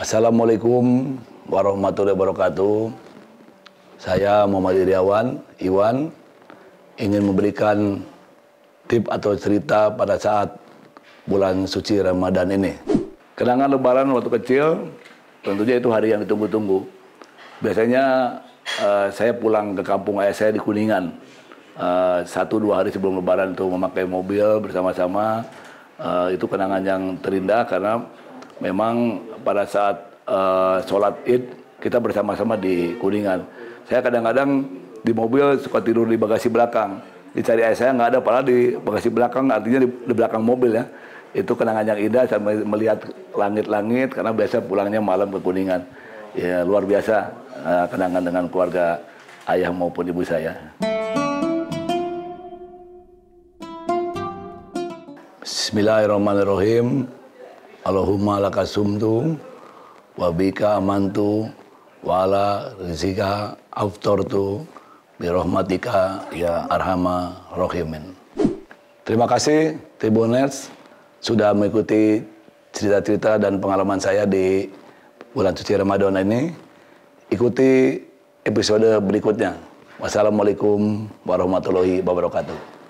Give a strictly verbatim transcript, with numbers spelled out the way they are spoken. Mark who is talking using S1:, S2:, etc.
S1: Assalamualaikum warahmatullahi wabarakatuh. Saya Muhammad Iriawan, Iwan, ingin memberikan tip atau cerita pada saat bulan suci Ramadan ini. Kenangan lebaran waktu kecil, tentunya itu hari yang ditunggu-tunggu. Biasanya uh, saya pulang ke kampung ayah saya di Kuningan. Uh, satu dua hari sebelum lebaran itu memakai mobil bersama-sama. Uh, itu kenangan yang terindah karena memang pada saat uh, sholat id kita bersama-sama di Kuningan. Saya kadang-kadang di mobil suka tidur di bagasi belakang. Dicari ayah saya nggak ada, padahal di bagasi belakang artinya di, di belakang mobil ya. Itu kenangan yang indah, saya melihat langit-langit karena biasa pulangnya malam ke Kuningan. Ya luar biasa uh, kenangan dengan keluarga ayah maupun ibu saya. Bismillahirrahmanirrahim. Allahumma laka sumtu wa bika amantu wa ala rizika aftartu bi rahmatika ya arhamar rahimin. Terima kasih Tribuners sudah mengikuti cerita-cerita dan pengalaman saya di bulan suci Ramadan ini. Ikuti episode berikutnya. Wassalamualaikum warahmatullahi wabarakatuh.